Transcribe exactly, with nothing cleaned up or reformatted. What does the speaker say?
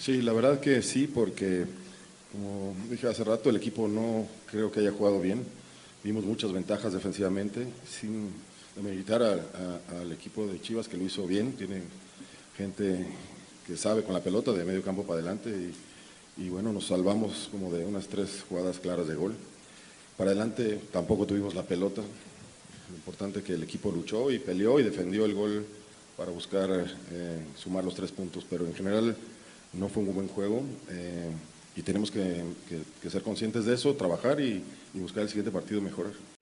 Sí, la verdad que sí, porque como dije hace rato, el equipo no creo que haya jugado bien. Vimos muchas ventajas defensivamente, sin demeritar a- a- al equipo de Chivas que lo hizo bien. Tiene gente que sabe con la pelota de medio campo para adelante y, y bueno, nos salvamos como de unas tres jugadas claras de gol. Para adelante tampoco tuvimos la pelota. Lo importante es que el equipo luchó y peleó y defendió el gol para buscar eh, sumar los tres puntos, pero en general no fue un buen juego eh, y tenemos que, que- que ser conscientes de eso, trabajar y, y buscar el siguiente partido mejorar.